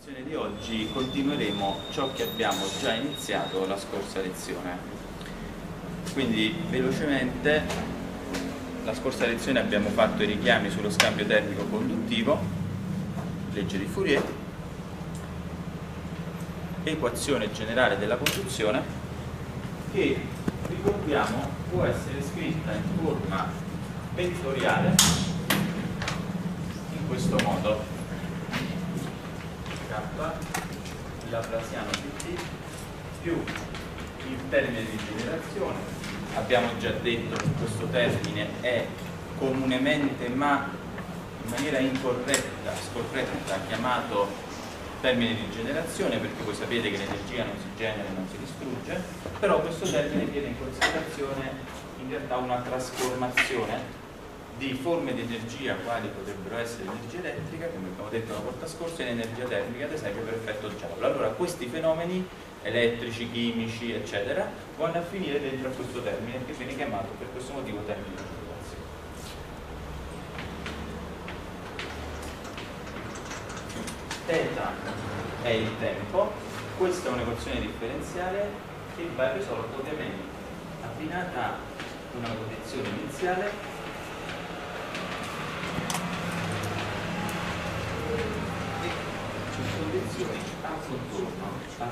lezione di oggi continueremo ciò che abbiamo già iniziato la scorsa lezione. Quindi velocemente, la scorsa lezione abbiamo fatto i richiami sullo scambio termico conduttivo, legge di Fourier, equazione generale della conduzione, che ricordiamo può essere scritta in forma vettoriale in questo modo: il laplaziano di t più il termine di generazione. Abbiamo già detto che questo termine è comunemente ma in maniera incorretta, scorretta, chiamato termine di generazione, perché voi sapete che l'energia non si genera e non si distrugge, però questo termine tiene in considerazione in realtà una trasformazione di forme di energia quali potrebbero essere l'energia elettrica, come abbiamo detto la volta scorsa, e l'energia termica, ad esempio per effetto Joule. Allora questi fenomeni elettrici, chimici, eccetera, vanno a finire dentro a questo termine, che viene chiamato per questo motivo termine di generazione. Θ è il tempo, questa è un'equazione differenziale che va risolta ovviamente abbinata a una condizione iniziale condizioni a contorno,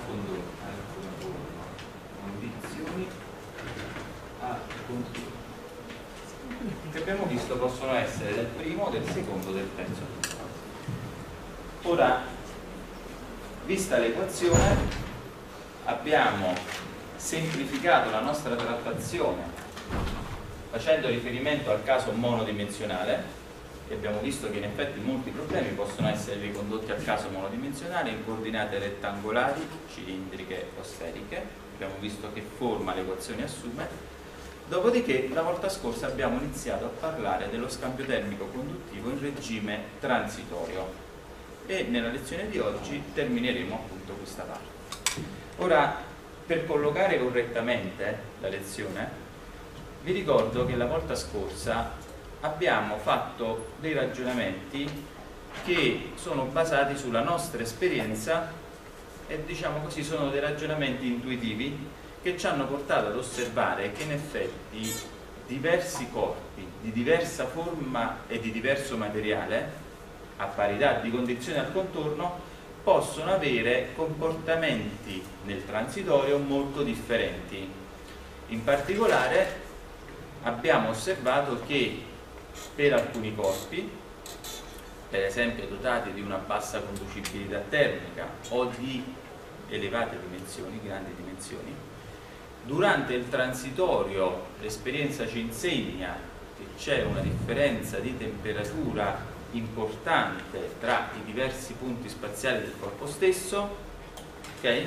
condizioni a contorno, che abbiamo visto possono essere del primo, del secondo, del terzo. Ora, vista l'equazione, abbiamo semplificato la nostra trattazione facendo riferimento al caso monodimensionale, e abbiamo visto che in effetti molti problemi possono essere ricondotti al caso monodimensionale in coordinate rettangolari, cilindriche o sferiche. Abbiamo visto che forma l'equazione assume. Dopodiché la volta scorsa abbiamo iniziato a parlare dello scambio termico conduttivo in regime transitorio e nella lezione di oggi termineremo appunto questa parte. Ora, per collocare correttamente la lezione, vi ricordo che la volta scorsa abbiamo fatto dei ragionamenti che sono basati sulla nostra esperienza e, diciamo così, sono dei ragionamenti intuitivi che ci hanno portato ad osservare che in effetti diversi corpi di diversa forma e di diverso materiale, a parità di condizioni al contorno, possono avere comportamenti nel transitorio molto differenti. In particolare abbiamo osservato che per alcuni corpi, per esempio dotati di una bassa conducibilità termica o di elevate dimensioni, grandi dimensioni, durante il transitorio l'esperienza ci insegna che c'è una differenza di temperatura importante tra i diversi punti spaziali del corpo stesso, ok?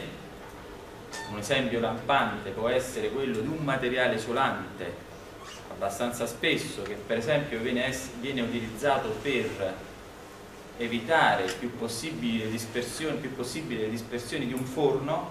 Un esempio lampante può essere quello di un materiale isolante abbastanza spesso, che per esempio viene utilizzato per evitare il più possibile le dispersioni di un forno.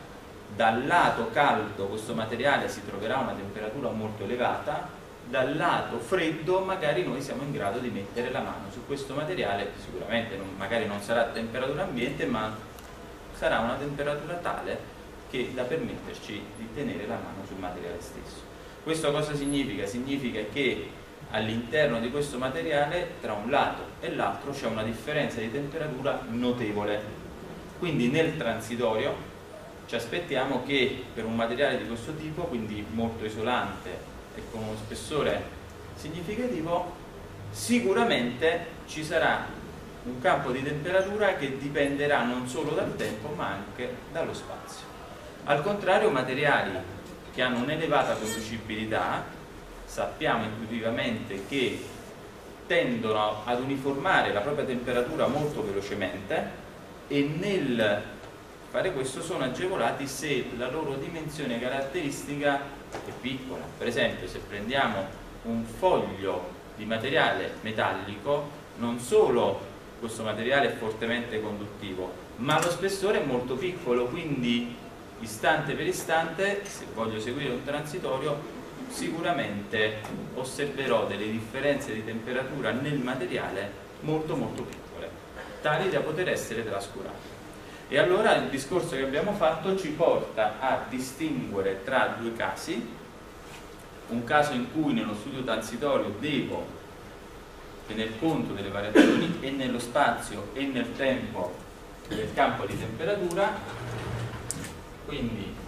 Dal lato caldo questo materiale si troverà a una temperatura molto elevata, dal lato freddo magari noi siamo in grado di mettere la mano su questo materiale, sicuramente magari non sarà a temperatura ambiente, ma sarà una temperatura tale che da permetterci di tenere la mano sul materiale stesso. Questo cosa significa? Significa che all'interno di questo materiale, tra un lato e l'altro, c'è una differenza di temperatura notevole. Quindi nel transitorio ci aspettiamo che per un materiale di questo tipo, quindi molto isolante e con uno spessore significativo, sicuramente ci sarà un campo di temperatura che dipenderà non solo dal tempo ma anche dallo spazio. Al contrario, materiali che hanno un'elevata conducibilità, sappiamo intuitivamente che tendono ad uniformare la propria temperatura molto velocemente, e nel fare questo sono agevolati se la loro dimensione caratteristica è piccola. Per esempio, se prendiamo un foglio di materiale metallico, non solo questo materiale è fortemente conduttivo, ma lo spessore è molto piccolo, quindi istante per istante, se voglio seguire un transitorio, sicuramente osserverò delle differenze di temperatura nel materiale molto piccole, tali da poter essere trascurate. E allora il discorso che abbiamo fatto ci porta a distinguere tra due casi: un caso in cui nello studio transitorio devo tener conto delle variazioni e nello spazio e nel tempo del campo di temperatura, quindi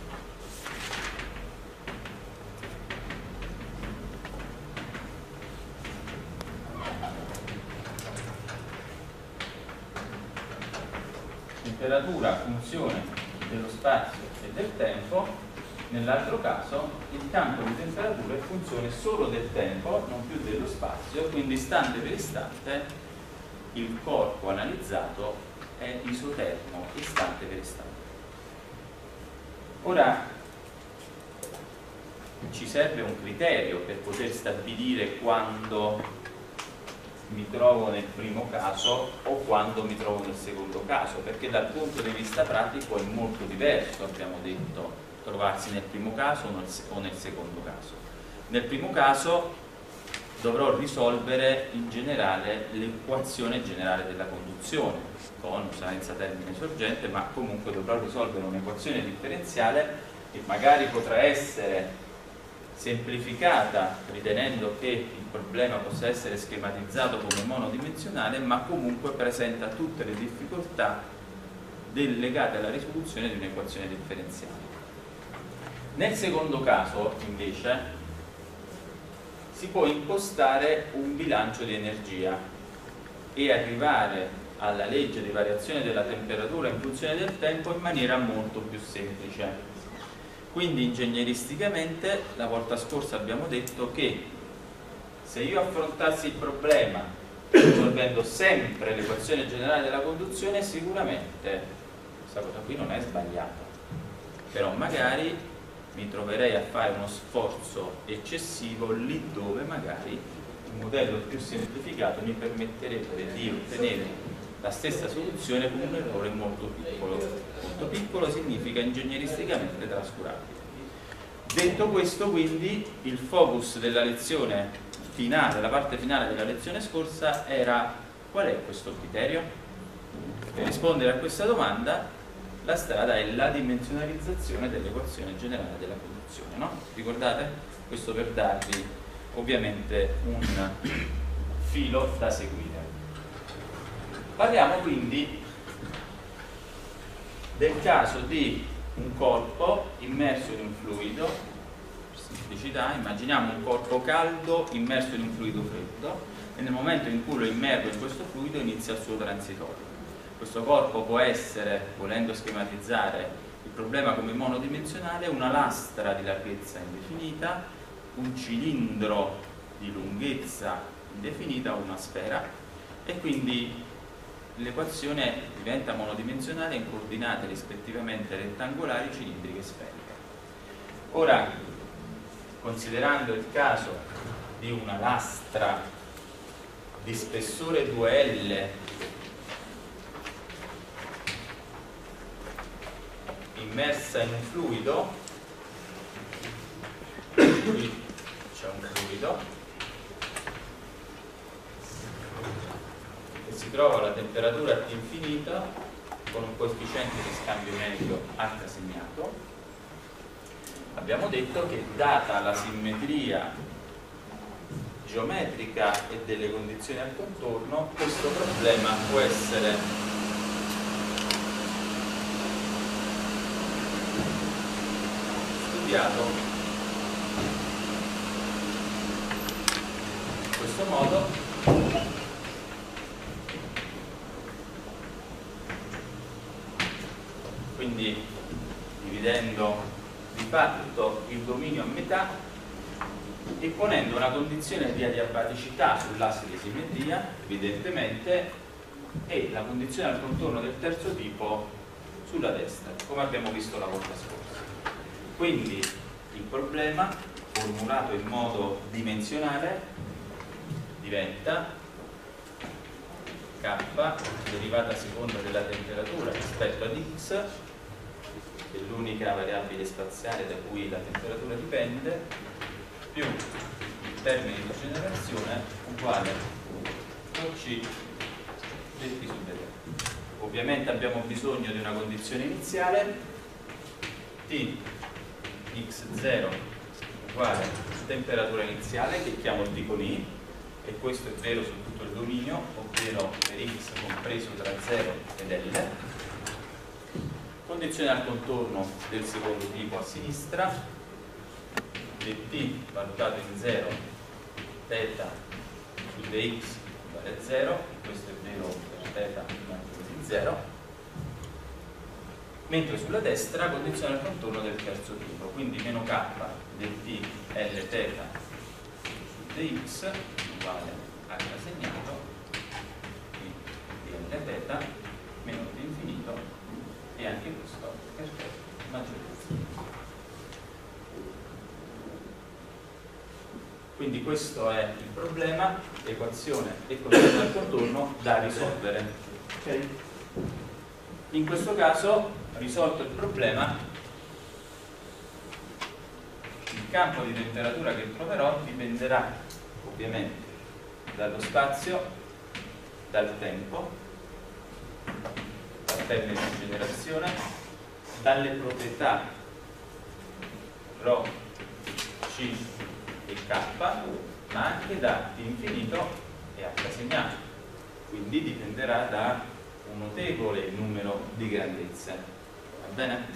temperatura funzione dello spazio e del tempo. Nell'altro caso il campo di temperatura è funzione solo del tempo, non più dello spazio, quindi istante per istante il corpo analizzato è isotermo, istante per istante. Ora ci serve un criterio per poter stabilire quando mi trovo nel primo caso o quando mi trovo nel secondo caso, perché dal punto di vista pratico è molto diverso, abbiamo detto, trovarsi nel primo caso o nel secondo caso. Nel primo caso dovrò risolvere in generale l'equazione generale della conduzione, con o senza termine sorgente, ma comunque dovrò risolvere un'equazione differenziale che magari potrà essere semplificata ritenendo che il problema possa essere schematizzato come monodimensionale, ma comunque presenta tutte le difficoltà legate alla risoluzione di un'equazione differenziale. Nel secondo caso invece si può impostare un bilancio di energia e arrivare alla legge di variazione della temperatura in funzione del tempo in maniera molto più semplice. Quindi ingegneristicamente la volta scorsa abbiamo detto che se io affrontassi il problema risolvendo sempre l'equazione generale della conduzione, sicuramente questa cosa qui non è sbagliata, però magari mi troverei a fare uno sforzo eccessivo lì dove magari un modello più semplificato mi permetterebbe di ottenere la stessa soluzione con un errore molto piccolo. Molto piccolo significa ingegneristicamente trascurabile. Detto questo, quindi, il focus della lezione finale, la parte finale della lezione scorsa era: qual è questo criterio? Per rispondere a questa domanda la strada è la dimensionalizzazione dell'equazione generale della conduzione, no? Ricordate? Questo per darvi ovviamente un filo da seguire. Parliamo quindi del caso di un corpo immerso in un fluido. Per semplicità, immaginiamo un corpo caldo immerso in un fluido freddo e nel momento in cui lo immergo in questo fluido inizia il suo transitorio. Questo corpo può essere, volendo schematizzare il problema come monodimensionale, una lastra di larghezza indefinita, un cilindro di lunghezza indefinita o una sfera, e quindi l'equazione diventa monodimensionale in coordinate rispettivamente rettangolari, cilindriche e sferiche. Ora, considerando il caso di una lastra di spessore 2L immersa in un fluido, qui c'è un fluido che si trova alla temperatura T infinita con un coefficiente di scambio medio H segnato. Abbiamo detto che, data la simmetria geometrica e delle condizioni al contorno, questo problema può essere studiato in questo modo, quindi dividendo di fatto il dominio a metà e ponendo una condizione di adiabaticità sull'asse di simmetria, evidentemente, e la condizione al contorno del terzo tipo sulla destra, come abbiamo visto la volta scorsa. Quindi il problema, formulato in modo dimensionale, diventa K derivata a seconda della temperatura rispetto ad X, che è l'unica variabile spaziale da cui la temperatura dipende, più il termine di generazione uguale ρC del T su dt. ovviamente abbiamo bisogno di una condizione iniziale, T x0 uguale temperatura iniziale, che chiamo T con I, e questo è vero su tutto il dominio, ovvero per x compreso tra 0 ed L. Condizione al contorno del secondo tipo a sinistra, dt valutato in 0, θ su dx uguale a 0, questo è vero per θ in 0, mentre sulla destra condizione al contorno del terzo tipo, quindi meno k dt L θ su dx uguale h segnato di L θ meno t infinito, e anche questo perfetto maggiorezza. Quindi questo è il problema, equazione e condizione al contorno da risolvere. Okay? In questo caso, risolto il problema, il campo di temperatura che troverò dipenderà ovviamente dallo spazio, dal tempo, dal termine di generazione, dalle proprietà ρ, c e k, ma anche da t infinito e h segnato. Quindi dipenderà da un notevole numero di grandezze. Va bene?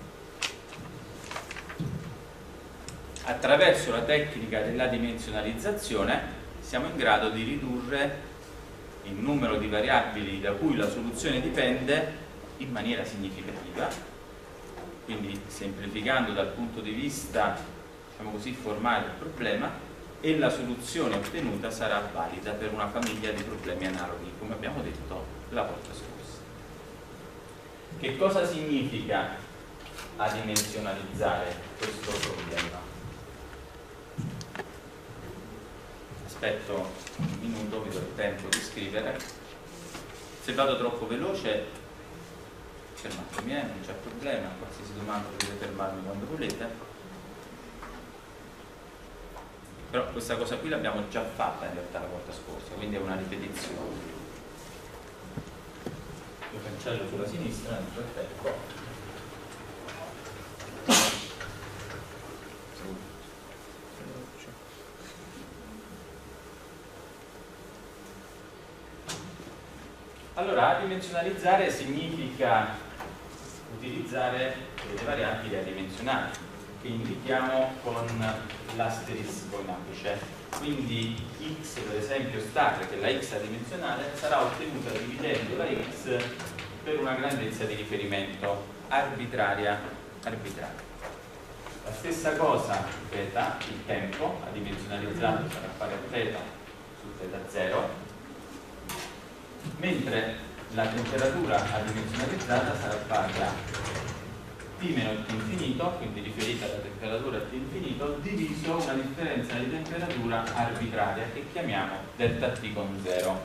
Attraverso la tecnica della dimensionalizzazione siamo in grado di ridurre il numero di variabili da cui la soluzione dipende in maniera significativa, quindi semplificando dal punto di vista, diciamo così, formale il problema, e la soluzione ottenuta sarà valida per una famiglia di problemi analoghi, come abbiamo detto la volta scorsa. Che cosa significa adimensionalizzare questo problema? Aspetto un minuto, vi do il tempo di scrivere. Se vado troppo veloce fermatemi, non c'è problema, qualsiasi domanda potete fermarmi quando volete. Però questa cosa qui l'abbiamo già fatta in realtà la volta scorsa, quindi è una ripetizione. Io cancello sulla sinistra nel frattempo. Allora, adimensionalizzare significa utilizzare delle variabili adimensionali che indichiamo con l'asterisco in apice. Quindi x, per esempio, star, che è la x adimensionale, sarà ottenuta dividendo la x per una grandezza di riferimento arbitraria. La stessa cosa θ, il tempo adimensionalizzato sarà pari a θ su θ0, mentre la temperatura adimensionalizzata sarà pari a T meno T infinito, quindi riferita alla temperatura T infinito, diviso una differenza di temperatura arbitraria che chiamiamo delta T con 0.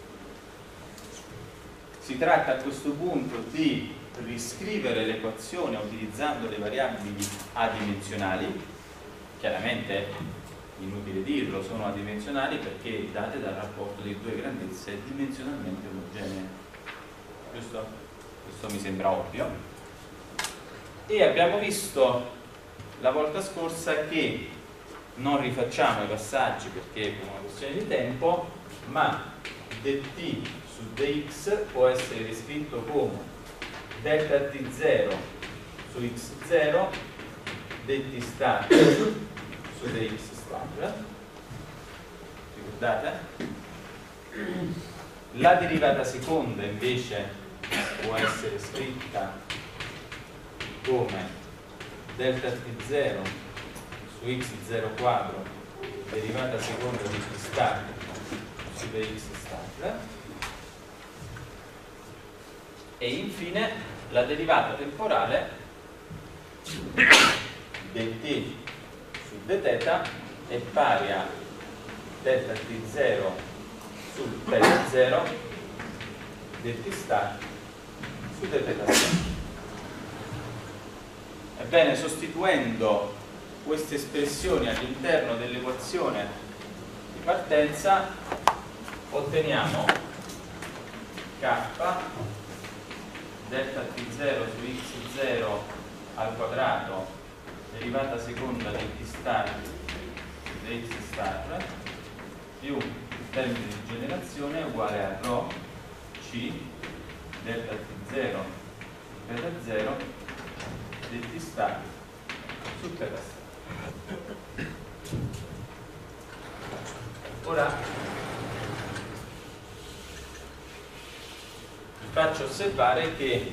Si tratta a questo punto di riscrivere l'equazione utilizzando le variabili adimensionali. Chiaramente, inutile dirlo, sono adimensionali perché date dal rapporto di due grandezze dimensionalmente omogenee. Giusto? Questo mi sembra ovvio. E abbiamo visto la volta scorsa che non rifacciamo i passaggi perché è una questione di tempo, ma dt su dx può essere riscritto come delta t0 su x0 dt star su dx star. Ricordate? La derivata seconda invece può essere scritta come delta t0 su x0 quadro derivata seconda di t star su dx star, e infine la derivata temporale dt su dθ è pari a delta t0 su θ0 dt star su dθ. Ebbene, sostituendo queste espressioni all'interno dell'equazione di partenza otteniamo k delta t0 su x0 al quadrato derivata seconda di t star di x star più il termine di generazione uguale a ρ c delta t0 beta 0 di t star su beta star. Ora vi faccio osservare che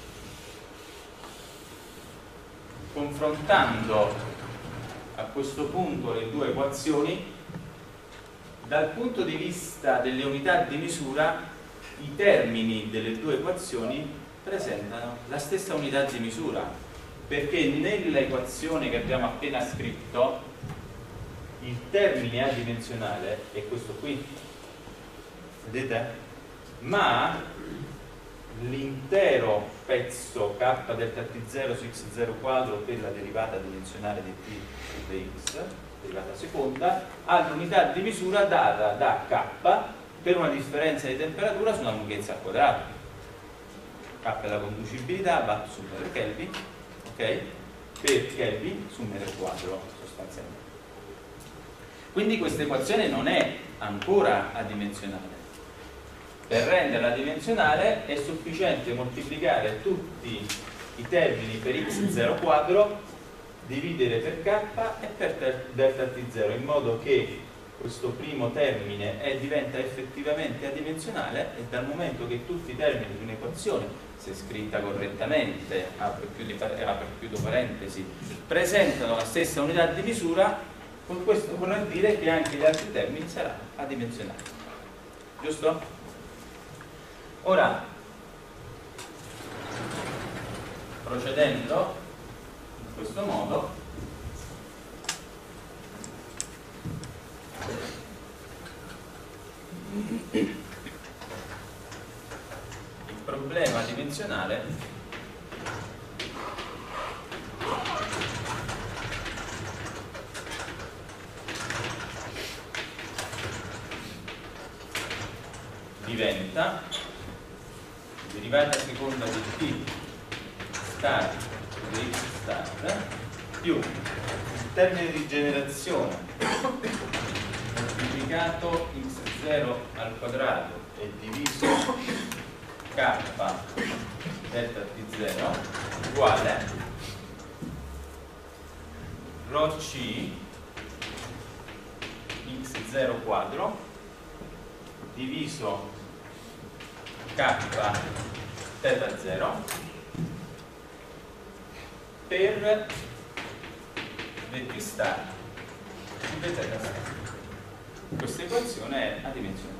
confrontando a questo punto le due equazioni, dal punto di vista delle unità di misura, i termini delle due equazioni presentano la stessa unità di misura, perché nell'equazione che abbiamo appena scritto il termine adimensionale è questo qui, vedete? Ma l'intero pezzo k delta t0 su x0 quadro per la derivata dimensionale di t su dx, derivata seconda, ha l'unità di misura data da k per una differenza di temperatura su una lunghezza al quadrato. K è la conducibilità, watt su metro Kelvin, ok? Per Kelvin su metro quadro sostanzialmente. Quindi questa equazione non è ancora adimensionale. Per renderla dimensionale è sufficiente moltiplicare tutti i termini per x0 quadro, dividere per k e per delta t0, in modo che questo primo termine diventa effettivamente adimensionale, e dal momento che tutti i termini di un'equazione, se scritta correttamente, apro e chiudo parentesi, presentano la stessa unità di misura, con questo vorrà dire che anche gli altri termini saranno adimensionali. Giusto? Ora, procedendo in questo modo, il problema dimensionale diventa derivata seconda di t star di x star più il termine di generazione moltiplicato x0 al quadrato e diviso k delta t0 uguale ρc x0 quadro diviso k θ 0 per dt star su beta star. Questa equazione è adimensionale.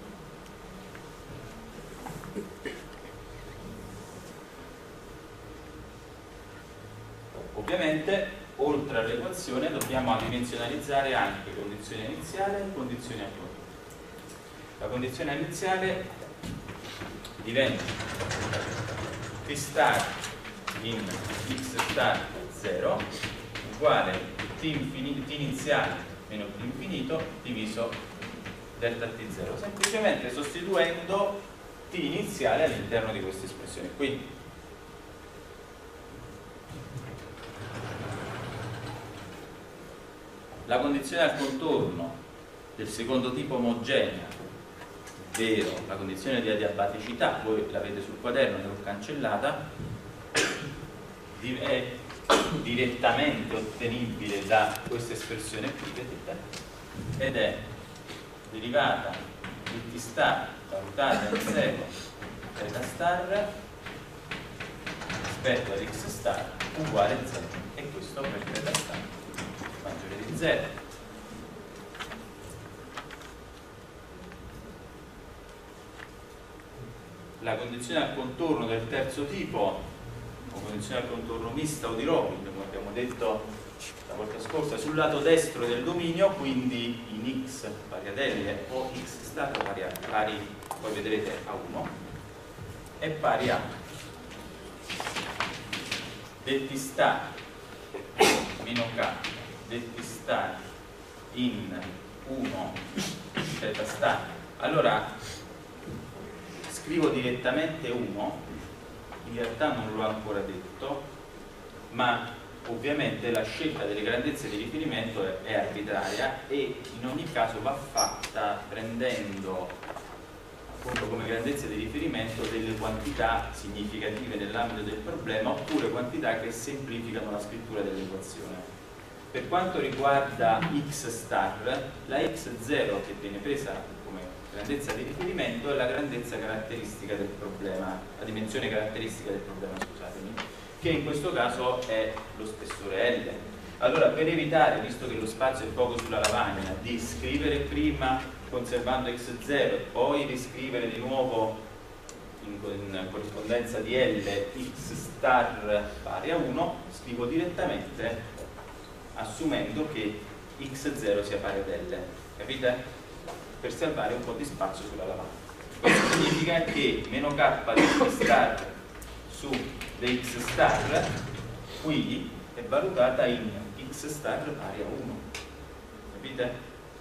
Ovviamente, oltre all'equazione, dobbiamo adimensionalizzare anche condizione iniziale e condizione attuale. La condizione iniziale diventa t star in x star 0 uguale t iniziale meno t infinito diviso delta t0, semplicemente sostituendo t iniziale all'interno di questa espressione qui. La condizione al contorno del secondo tipo omogenea, ovvero la condizione di adiabaticità, voi l'avete sul quaderno, ne l'ho cancellata, è direttamente ottenibile da questa espressione qui, vedete? Ed è derivata di t star valutata in 0 θ star rispetto ad x star uguale a 0, e questo per θ star maggiore di 0. La condizione al contorno del terzo tipo, o condizione al contorno mista o di Robin, come abbiamo detto la volta scorsa, sul lato destro del dominio, quindi in x variatelle o x star pari, poi vedrete a 1, è pari a dt star meno k dt star in 1 θ star. Allora scrivo direttamente 1 in realtà non l'ho ancora detto, ma ovviamente la scelta delle grandezze di riferimento è arbitraria e in ogni caso va fatta prendendo appunto come grandezze di riferimento delle quantità significative nell'ambito del problema oppure quantità che semplificano la scrittura dell'equazione. Per quanto riguarda x star, la x0 che viene presa come grandezza di riferimento è la grandezza caratteristica del problema, la dimensione caratteristica del problema, scusatemi, che in questo caso è lo spessore L. Allora, per evitare, visto che lo spazio è poco sulla lavagna, di scrivere prima conservando x0 e poi riscrivere di nuovo in corrispondenza di L x star pari a 1, scrivo direttamente assumendo che x0 sia pari ad L, capite? Per salvare un po' di spazio sulla lavagna. Questo significa che meno k di x star su dx star qui è valutata in x star pari a 1, capite?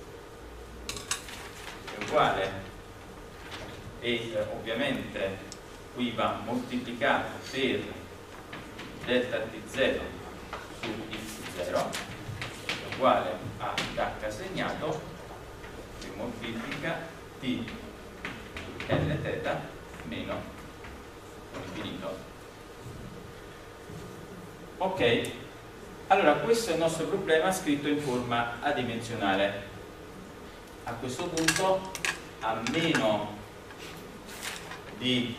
È uguale e ovviamente qui va moltiplicato per delta t0 su x0 è uguale a h segnato che moltiplica t l θ meno infinito. Ok, allora questo è il nostro problema scritto in forma adimensionale. A questo punto, a meno di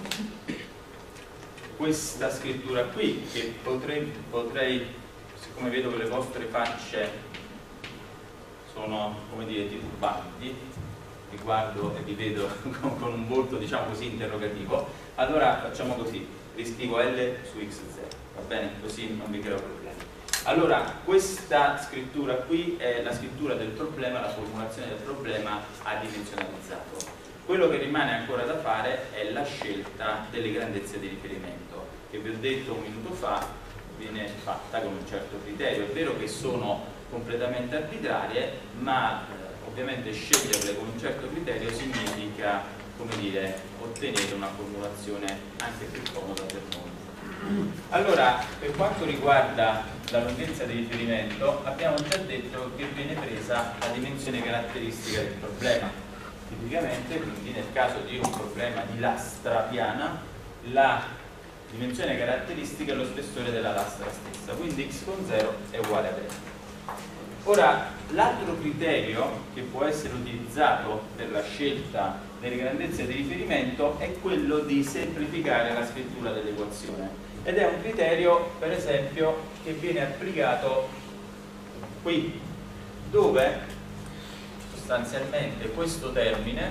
questa scrittura qui, che potrei, siccome vedo che le vostre facce sono, come dire, titubanti, vi guardo e vi vedo con un volto, diciamo così, interrogativo, allora facciamo così, riscrivo L su x0, va bene? Così non vi creo problemi. Allora, questa scrittura qui è la scrittura del problema, la formulazione del problema adimensionalizzato. Quello che rimane ancora da fare è la scelta delle grandezze di riferimento, che vi ho detto un minuto fa viene fatta con un certo criterio. È vero che sono completamente arbitrarie, ma ovviamente sceglierle con un certo criterio significa, come dire, ottenere una formulazione anche più comoda per noi. Allora, per quanto riguarda la lunghezza di riferimento, abbiamo già detto che viene presa la dimensione caratteristica del problema. Tipicamente, quindi nel caso di un problema di lastra piana, la dimensione caratteristica è lo spessore della lastra stessa, quindi x con 0 è uguale a 20. Ora, l'altro criterio che può essere utilizzato per la scelta delle grandezze di riferimento è quello di semplificare la scrittura dell'equazione. Ed è un criterio, per esempio, che viene applicato qui, dove sostanzialmente questo termine,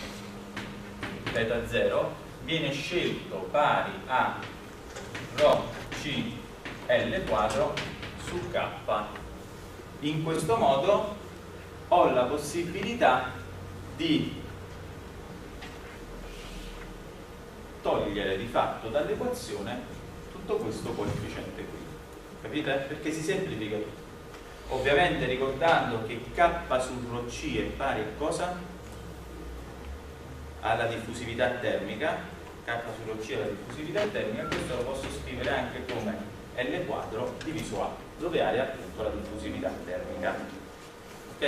θ0, viene scelto pari a ρ c L quadro su K. In questo modo ho la possibilità di togliere di fatto dall'equazione tutto questo coefficiente qui, capite? Perché si semplifica tutto. Ovviamente ricordando che K su ρc è pari a cosa? Alla diffusività termica. K su ρc è la diffusività termica, questo lo posso scrivere anche come L quadro diviso A, dove A è appunto la diffusività termica. Ok?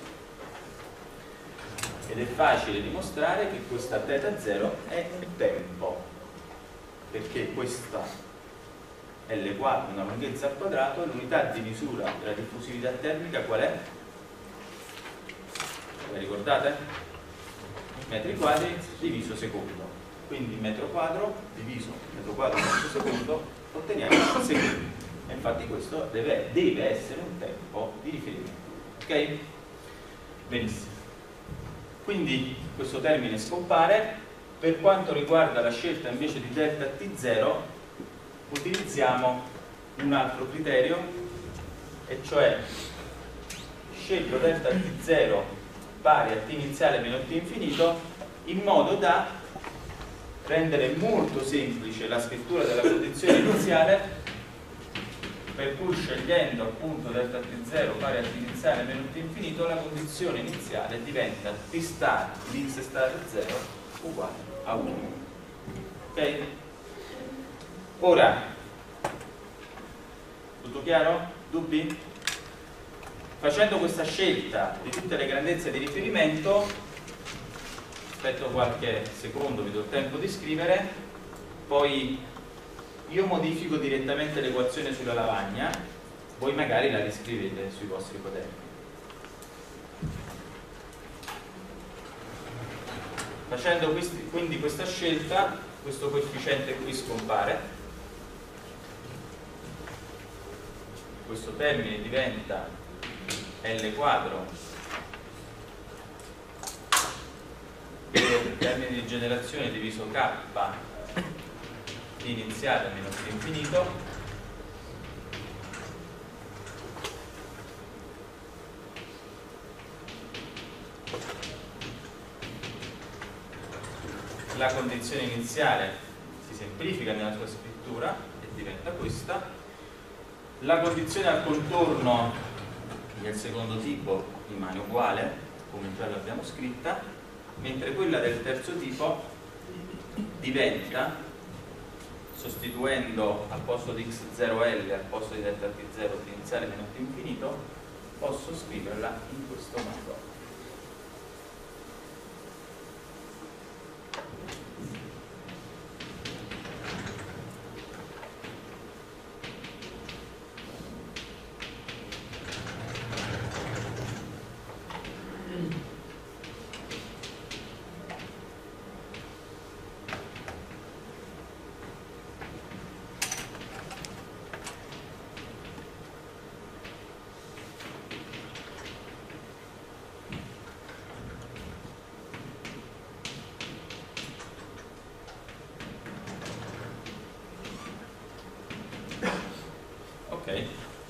Ed è facile dimostrare che questa θ0 è un tempo, perché questa L quadro, una lunghezza al quadrato, e l'unità di misura della diffusività termica qual è? Vi ricordate? Metri quadri diviso secondo. Quindi metro quadro diviso metro quadro per secondo otteniamo il secondo. E infatti questo deve essere un tempo di riferimento. Ok? Benissimo. Quindi questo termine scompare. Per quanto riguarda la scelta invece di delta t0, utilizziamo un altro criterio, e cioè scelgo delta t0 pari a t iniziale meno t infinito, in modo da rendere molto semplice la scrittura della condizione iniziale, per cui scegliendo appunto delta t0 pari a t iniziale meno t infinito, la condizione iniziale diventa t star di x star 0 uguale a 1. Ok? Ora, tutto chiaro? Dubbi? Facendo questa scelta di tutte le grandezze di riferimento, aspetto qualche secondo, vi do il tempo di scrivere, poi io modifico direttamente l'equazione sulla lavagna, voi magari la riscrivete sui vostri quaderni. Facendo quindi questa scelta, questo coefficiente qui scompare, questo termine diventa L quadro per il termine di generazione diviso K iniziale meno T infinito la condizione iniziale si semplifica nella sua scrittura e diventa questa, la condizione al contorno del secondo tipo rimane uguale come già l'abbiamo scritta, mentre quella del terzo tipo diventa, sostituendo al posto di x0L al posto di delta t0 t iniziale meno t infinito, posso scriverla in questo modo. Ok.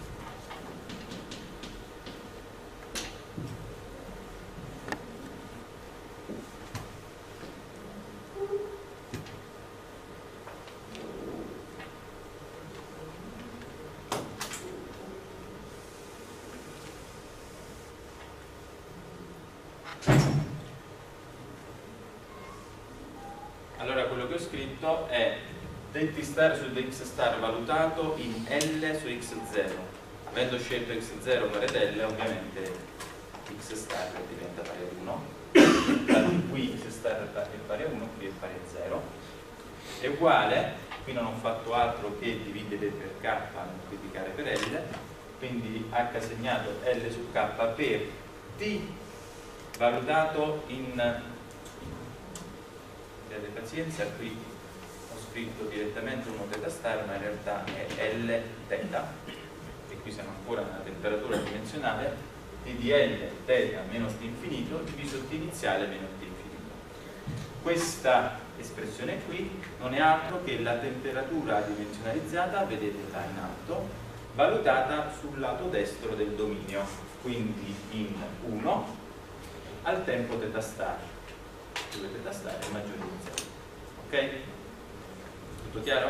Allora quello che ho scritto è dt star su dx star valutato in L su x0. Avendo scelto x0 pari ad L, ovviamente x star diventa pari ad 1. Qui x star è pari a 1, qui è pari a 0. È uguale, qui non ho fatto altro che dividere per k, moltiplicare per L, quindi h segnato L su k per t valutato in... Abbiate pazienza, qui ho scritto direttamente 1 θ star, ma in realtà è L θ, e qui siamo ancora nella temperatura dimensionale, T di L θ meno T infinito diviso T iniziale meno T infinito. Questa espressione qui non è altro che la temperatura dimensionalizzata, vedete là in alto, valutata sul lato destro del dominio, quindi in 1 al tempo θ star, dove θ star è maggiore di 0. Ok? Tutto chiaro?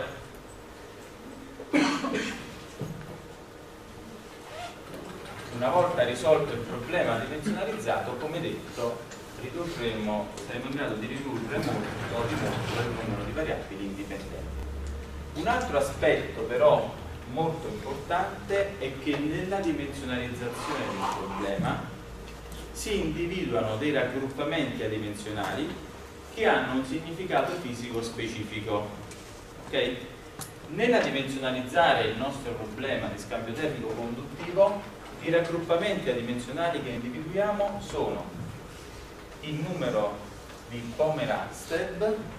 Una volta risolto il problema dimensionalizzato, come detto, saremo in grado di ridurre molto o di molto il numero di variabili indipendenti. Un altro aspetto però molto importante è che nella dimensionalizzazione del problema si individuano dei raggruppamenti adimensionali che hanno un significato fisico specifico. Ok? Nella dimensionalizzare il nostro problema di scambio termico conduttivo, i raggruppamenti adimensionali che individuiamo sono il numero di Pomer-Hansted,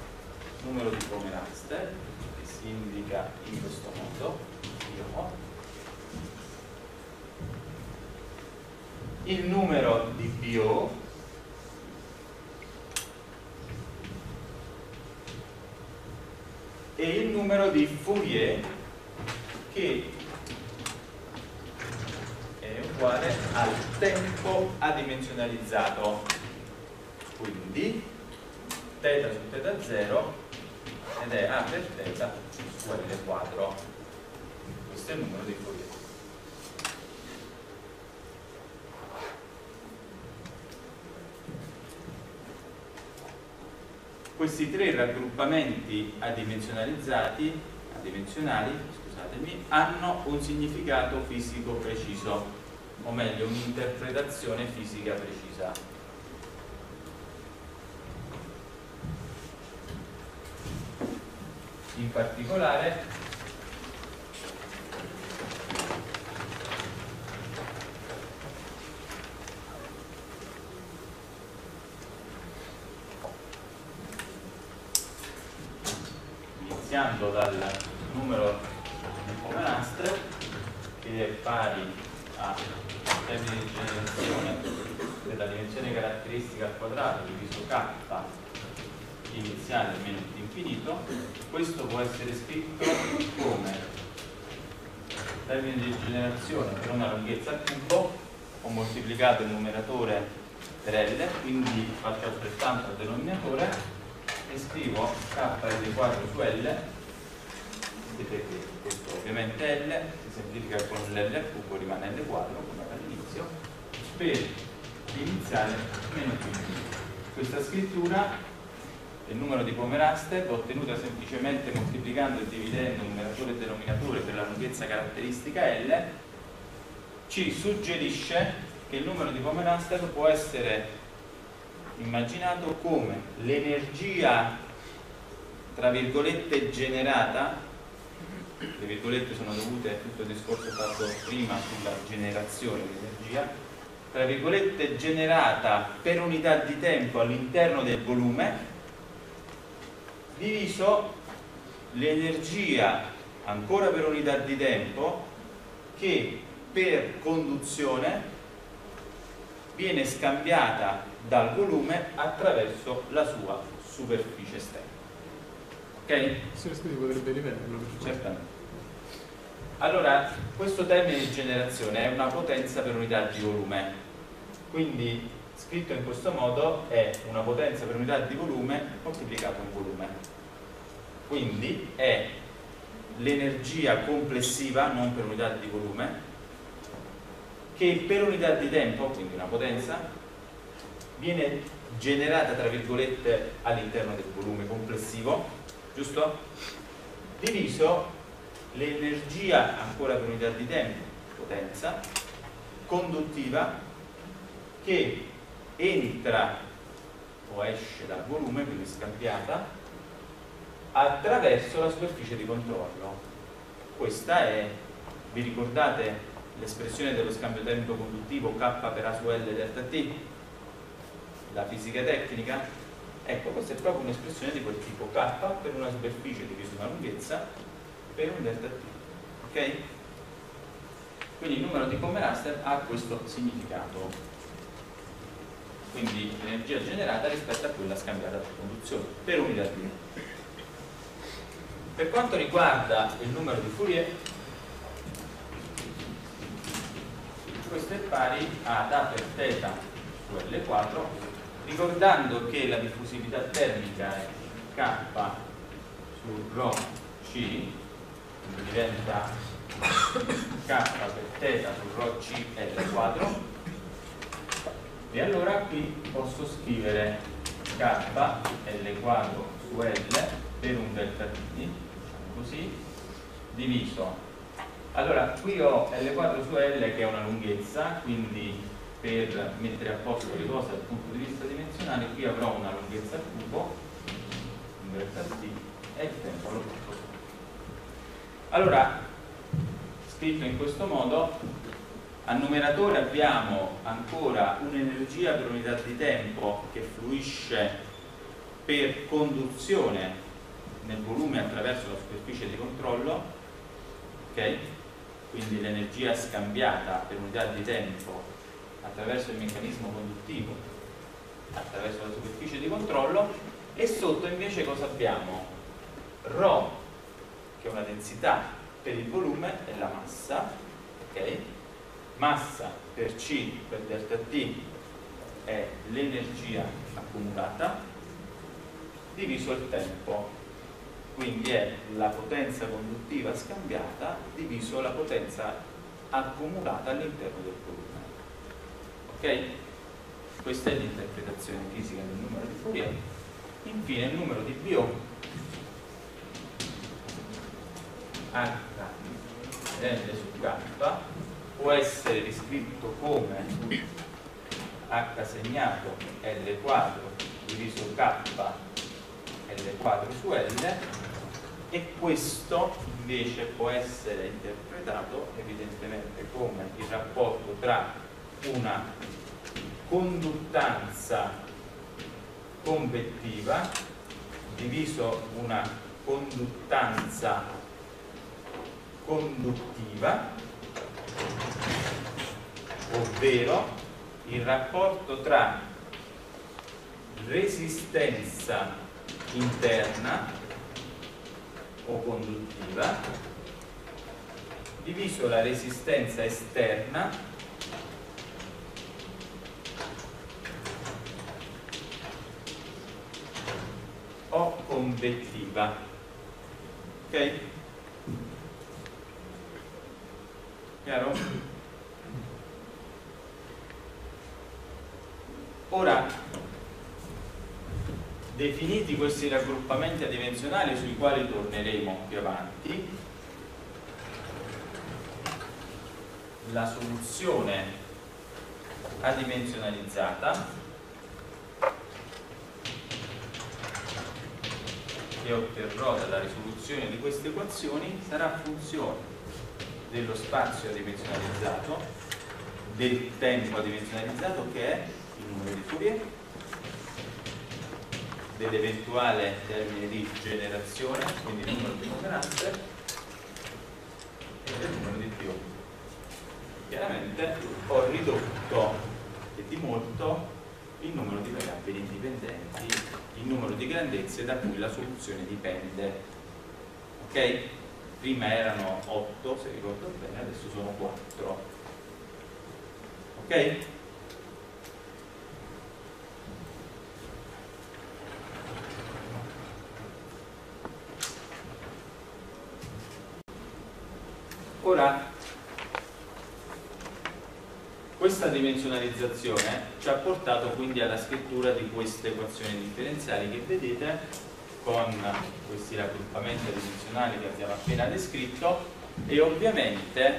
che si indica in questo modo, il numero di Biot e il numero di Fourier, che è uguale al tempo adimensionalizzato, quindi θ su θ0 ed è A per θ su L quadro. Questo è il numero di Fourier. Questi tre raggruppamenti adimensionalizzati adimensionali, scusatemi, hanno un significato fisico preciso, o meglio un'interpretazione fisica precisa. In particolare iniziando dal numero di Pomenastre, che è pari a termine di generazione della dimensione caratteristica al quadrato diviso k iniziale meno infinito. Questo può essere scritto come termine di generazione per una lunghezza al cubo, ho moltiplicato il numeratore per L, quindi faccio altrettanto al denominatore e scrivo KL quadro su L. Vedete che questo ovviamente L si semplifica con l'L al cubo, rimane L quadro come all'inizio, per l'iniziale meno più infinito. Questa scrittura del numero di Pomenastre, ottenuta semplicemente moltiplicando e dividendo numeratore e denominatore per la lunghezza caratteristica L, ci suggerisce che il numero di Pomenastre può essere immaginato come l'energia tra virgolette generata, le virgolette sono dovute a tutto il discorso fatto prima sulla generazione di energia, tra virgolette generata per unità di tempo all'interno del volume, diviso l'energia ancora per unità di tempo che per conduzione viene scambiata dal volume attraverso la sua superficie esterna. Ok? Se ne potrebbe ripeterlo. Certamente. Allora, questo termine di generazione è una potenza per unità di volume, quindi scritto in questo modo è una potenza per unità di volume moltiplicato in volume, quindi è l'energia complessiva, non per unità di volume, che per unità di tempo, quindi una potenza, viene generata tra virgolette all'interno del volume complessivo, giusto? Diviso l'energia ancora per unità di tempo, potenza, conduttiva, che entra o esce dal volume, quindi scambiata, attraverso la superficie di controllo. Questa è, vi ricordate l'espressione dello scambio termico conduttivo K per A su L delta T? La fisica tecnica? Ecco, questa è proprio un'espressione di quel tipo, K per una superficie diviso una lunghezza per un delta T. Ok? Quindi il numero di Pomenastre ha questo significato. Quindi l'energia generata rispetto a quella scambiata per conduzione per unità di tempo. Per quanto riguarda il numero di Fourier, questo è pari ad A per θ su L4, ricordando che la diffusività termica è K su ρ C, quindi diventa K per θ su ρ C L4. E allora qui posso scrivere K L quadro su L per un delta T, diciamo così, diviso. Allora qui ho L quadro su L che è una lunghezza, quindi per mettere a posto le cose dal punto di vista dimensionale, qui avrò una lunghezza al cubo, un delta T, e il tempo lo porto su. Allora, scritto in questo modo, al numeratore abbiamo ancora un'energia per unità di tempo che fluisce per conduzione nel volume attraverso la superficie di controllo, ok? Quindi l'energia scambiata per unità di tempo attraverso il meccanismo conduttivo attraverso la superficie di controllo, e sotto invece cosa abbiamo? ρ, che è una densità per il volume, è la massa, ok? Massa per C per delta T è l'energia accumulata diviso il tempo, quindi è la potenza conduttiva scambiata diviso la potenza accumulata all'interno del volume. Ok? Questa è l'interpretazione fisica del numero di Fourier. Infine il numero di Biot H L su K può essere riscritto come H segnato L quadro diviso K L quadro su L, e questo invece può essere interpretato evidentemente come il rapporto tra una conduttanza convettiva diviso una conduttanza conduttiva, ovvero il rapporto tra resistenza interna o conduttiva diviso la resistenza esterna o convettiva. Ok? Chiaro? Ora, definiti questi raggruppamenti adimensionali sui quali torneremo più avanti, la soluzione adimensionalizzata che otterrò dalla risoluzione di queste equazioni sarà funzione dello spazio adimensionalizzato, del tempo adimensionalizzato che è il numero di Fourier, dell'eventuale termine di generazione, quindi il numero di Mongenaster, e del numero di Piot. Chiaramente ho ridotto e di molto il numero di variabili indipendenti, il numero di grandezze da cui la soluzione dipende. Ok? Prima erano 8, se ricordo bene, adesso sono 4. Ok? Ora, questa dimensionalizzazione ci ha portato quindi alla scrittura di queste equazioni differenziali che vedete con questi raggruppamenti adimensionali che abbiamo appena descritto, e ovviamente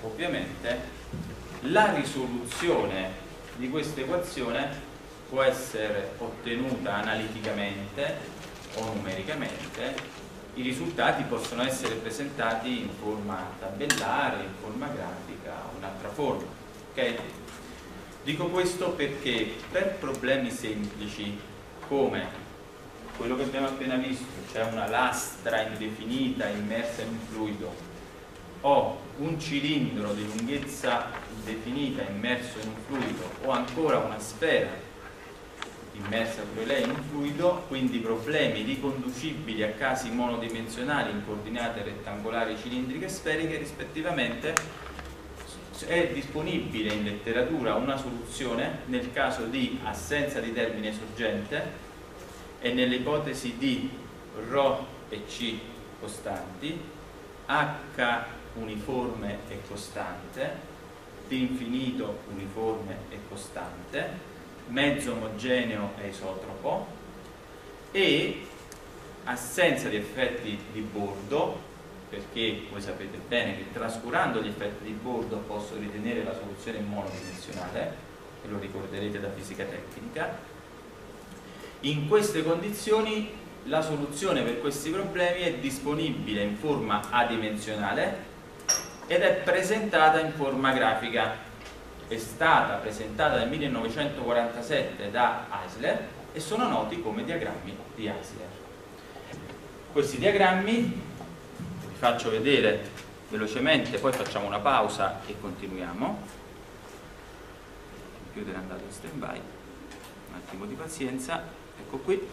la risoluzione di questa equazione può essere ottenuta analiticamente o numericamente. I risultati possono essere presentati in forma tabellare, in forma grafica o un'altra forma. Okay? Dico questo perché per problemi semplici come quello che abbiamo appena visto, cioè una lastra indefinita immersa in un fluido, o un cilindro di lunghezza indefinita immerso in un fluido, o ancora una sfera immersa pure lei in un fluido, quindi problemi riconducibili a casi monodimensionali in coordinate rettangolari, cilindriche e sferiche rispettivamente, è disponibile in letteratura una soluzione nel caso di assenza di termine sorgente e nell'ipotesi di ρ e C costanti, H uniforme e costante, T infinito uniforme e costante, mezzo omogeneo e isotropo, e assenza di effetti di bordo, perché voi sapete bene che trascurando gli effetti di bordo posso ritenere la soluzione monodimensionale, e lo ricorderete da fisica tecnica. In queste condizioni la soluzione per questi problemi è disponibile in forma adimensionale ed è presentata in forma grafica. È stata presentata nel 1947 da Eisler e sono noti come diagrammi di Eisler. Questi diagrammi vi faccio vedere velocemente, poi facciamo una pausa e continuiamo. Il computer è andato in stand by, un attimo di pazienza. Ecco qui.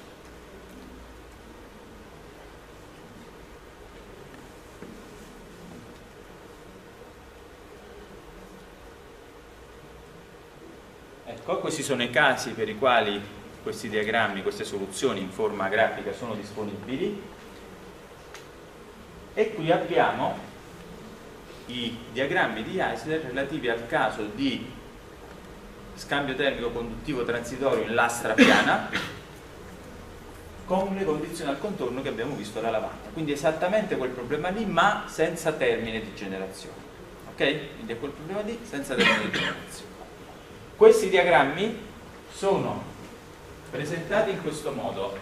Ecco, questi sono i casi per i quali questi diagrammi, queste soluzioni in forma grafica sono disponibili, e qui abbiamo i diagrammi di Eisler relativi al caso di scambio termico conduttivo transitorio in lastra piana con le condizioni al contorno che abbiamo visto alla lavanda. Quindi esattamente quel problema lì, ma senza termine di generazione. Ok? Quindi è quel problema lì senza termine di generazione. Questi diagrammi sono presentati in questo modo.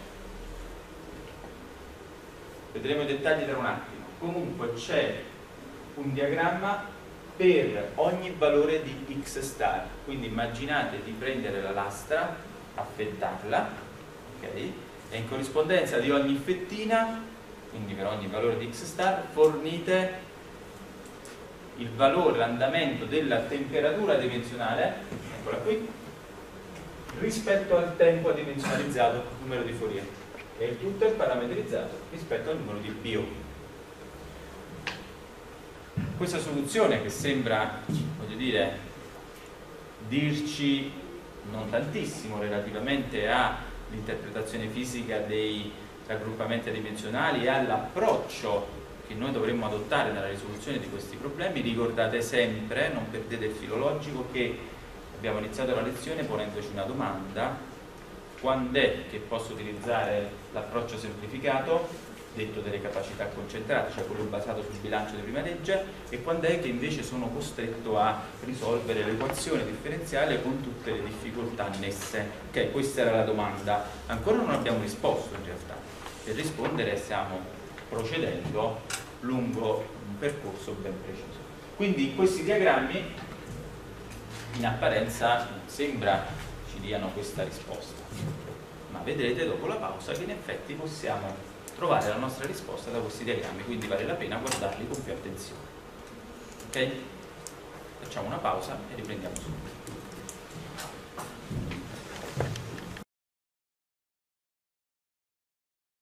Vedremo i dettagli tra un attimo. Comunque c'è un diagramma per ogni valore di x star. Quindi immaginate di prendere la lastra, affettarla, ok? E in corrispondenza di ogni fettina, quindi per ogni valore di x star, fornite il valore, l'andamento della temperatura dimensionale, eccola qui, rispetto al tempo adimensionalizzato, numero di Fourier, e il tutto è parametrizzato rispetto al numero di Biot. Questa soluzione, che sembra, voglio dire, dirci non tantissimo relativamente all'interpretazione fisica dei raggruppamenti adimensionali e all'approccio che noi dovremmo adottare nella risoluzione di questi problemi, ricordate sempre, non perdete il filo logico, che abbiamo iniziato la lezione ponendoci una domanda: quando è che posso utilizzare l'approccio semplificato, detto delle capacità concentrate, cioè quello basato sul bilancio di prima legge, e quando è che invece sono costretto a risolvere l'equazione differenziale con tutte le difficoltà annesse. Ok, questa era la domanda. Ancora non abbiamo risposto in realtà. Per rispondere stiamo procedendo lungo un percorso ben preciso. Quindi questi diagrammi in apparenza sembra ci diano questa risposta, ma vedrete dopo la pausa che in effetti possiamo trovare la nostra risposta da questi diagrammi, quindi vale la pena guardarli con più attenzione. Ok? Facciamo una pausa e riprendiamo subito.